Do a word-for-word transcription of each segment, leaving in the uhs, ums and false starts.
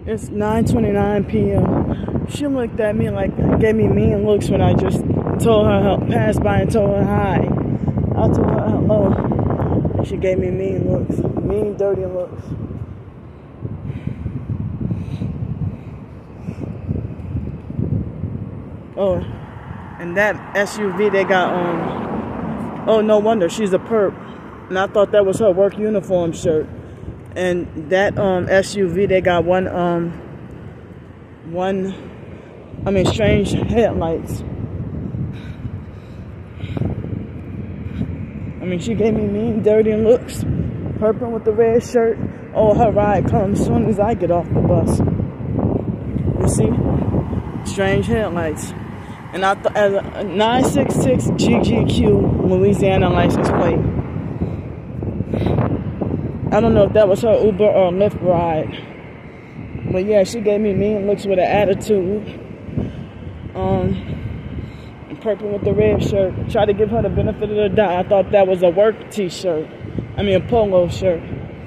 It's nine twenty-nine p m She looked at me like, gave me mean looks when I just told her, passed by and told her hi. I told her hello. And she gave me mean looks. Mean, dirty looks. Oh, and that S U V they got on. Oh, no wonder. She's a perp. And I thought that was her work uniform shirt. And that um, S U V, they got one, um, one, I mean, strange headlights. I mean, she gave me mean, dirty looks. Purple with the red shirt. Oh, her ride comes as soon as I get off the bus. You see? Strange headlights. And I thought, as a nine six six G G Q Louisiana license plate. I don't know if that was her Uber or Lyft ride. But yeah, she gave me mean looks with an attitude. Um, purple with the red shirt. Tried to give her the benefit of the doubt. I thought that was a work t-shirt. I mean, a polo shirt.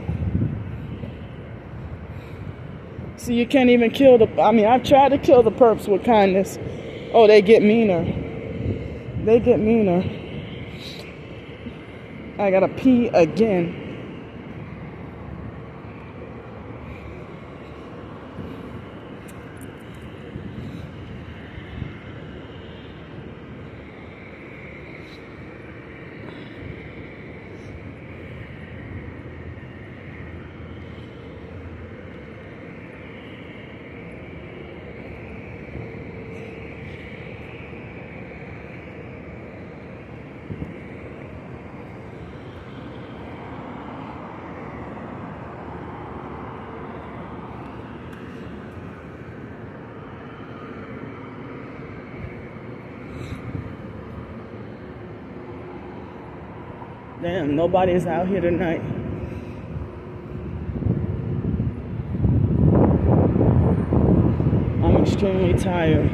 See, you can't even kill the... I mean, I've tried to kill the perps with kindness. Oh, they get meaner. They get meaner. I gotta pee again. Damn, nobody's out here tonight. I'm extremely tired.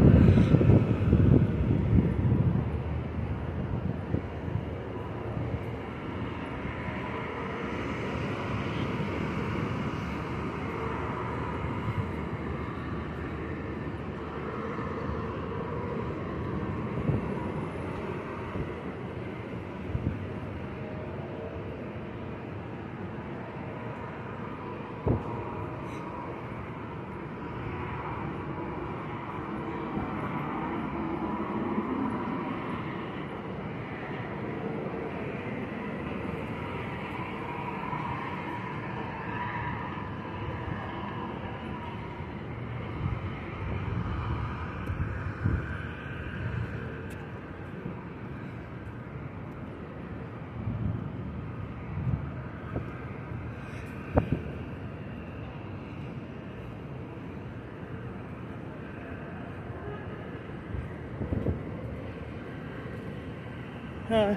Huh.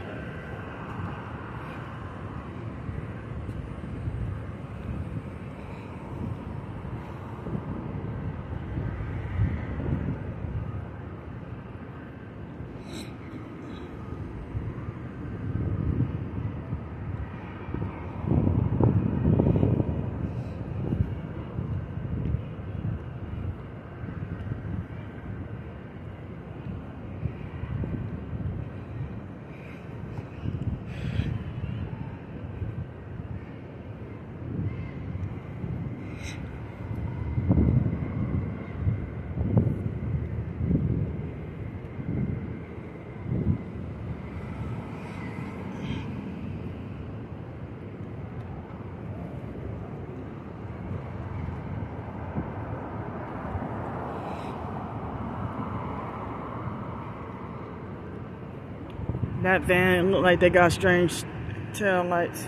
That van looked like they got strange tail lights.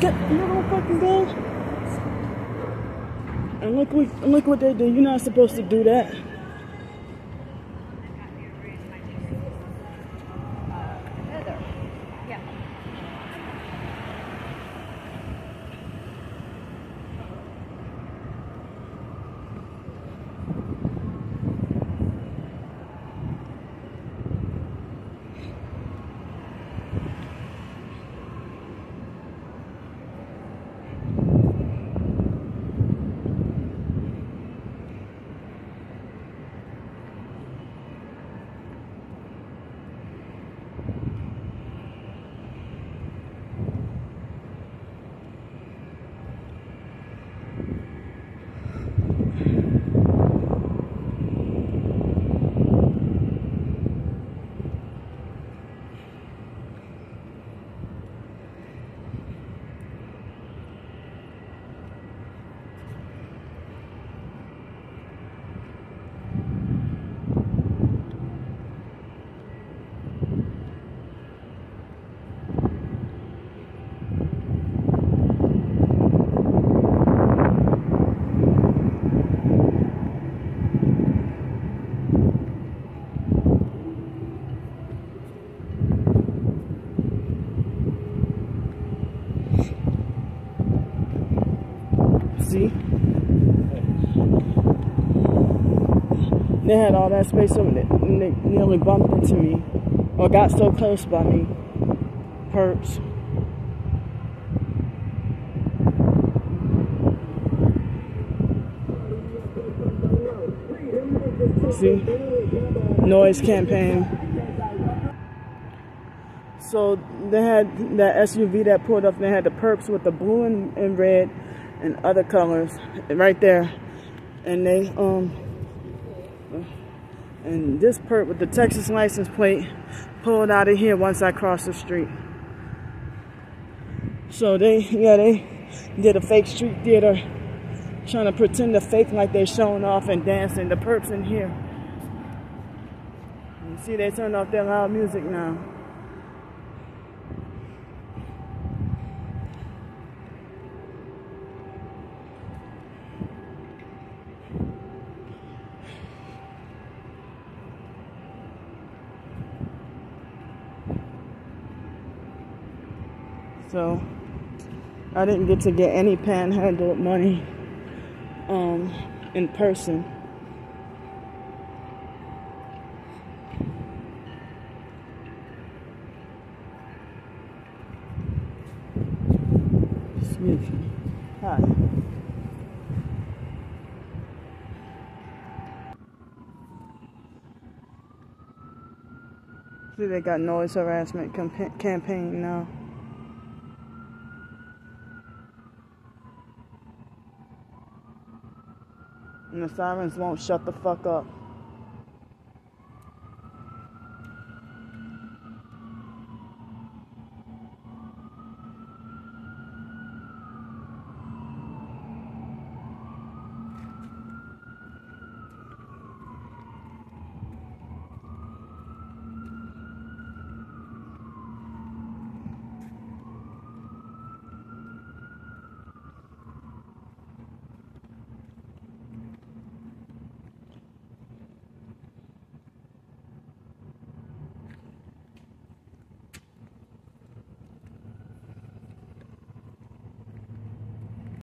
Get the little fucking go. And look what look what they do. You're not supposed to do that. See? They had all that space over there, and they nearly bumped into me, or got so close by me. Perps. See? Noise campaign. So they had that S U V that pulled up, and they had the perps with the blue and, and red and other colors right there, and they um and this perp with the Texas license plate pulled out of here once I crossed the street. So they yeah they did a fake street theater, trying to pretend to fake like they're showing off and dancing. The perps in here, you see, they turned off their loud music now. So I didn't get to get any panhandled money um, in person. Excuse me. Hi. See, they got noise harassment campa- campaign now. And the sirens won't shut the fuck up.